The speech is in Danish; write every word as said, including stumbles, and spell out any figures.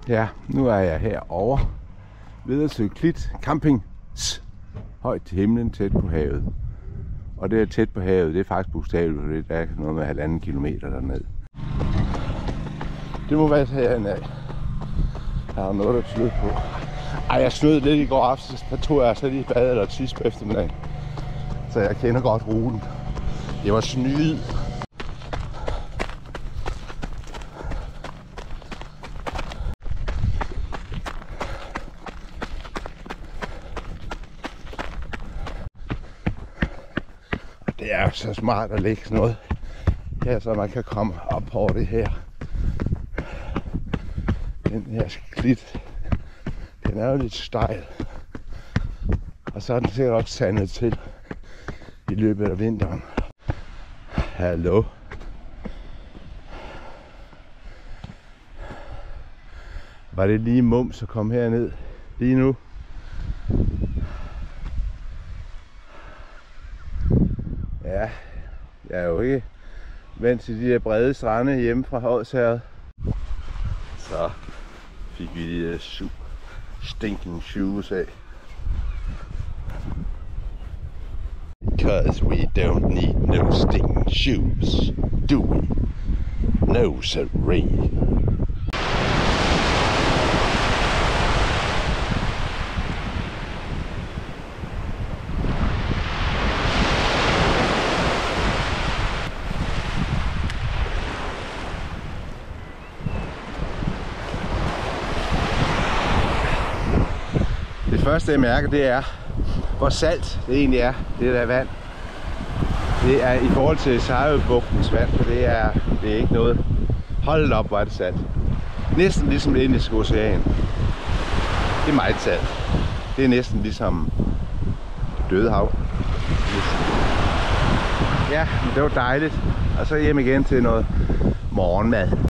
Ja, nu er jeg herovre ved Klit Camping. Højt til himlen, tæt på havet. Og det er tæt på havet, det er faktisk bogstaveligt, for det er noget med halvanden kilometer derned. Det må være herhen af. Der er noget, der tyder på. Ej, jeg snød lidt i går aftes, der tog jeg så lige bad eller tisse på eftermiddagen. Så jeg kender godt ruten. Det var snyd. Det er jo så smart at lægge noget her, så man kan komme op på det her. Den her sklit, den er jo lidt stejl. Og så er den sikkert også sandet til i løbet af vinteren. Hallo. Var det lige mums at komme herned lige nu? Ja, jeg er jo ikke vant til de der brede strande hjemme fra Odsherred. Så fik vi de der su stinking shoes af. Because we don't need no stinking shoes, do we? No siree. Det første jeg mærker, det er, hvor salt det egentlig er, det der vand. Det er i forhold til Sejerøbugtens vand, for det er, det er ikke noget. Hold op, hvor er det salt. Næsten ligesom det Indiske Ocean. Det er meget salt. Det er næsten ligesom Dødehav. Ja, men det var dejligt. Og så hjem igen til noget morgenmad.